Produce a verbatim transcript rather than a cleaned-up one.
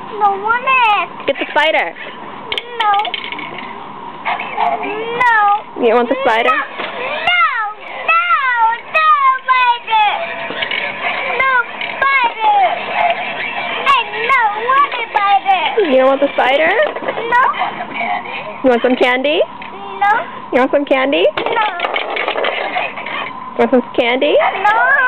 Don't want it. Get the spider. No. No. You want the spider? No. No. No spider. No spider. I don't want a spider. You don't want the spider? No. You want some candy? No. You want some candy? No. You want some candy? No.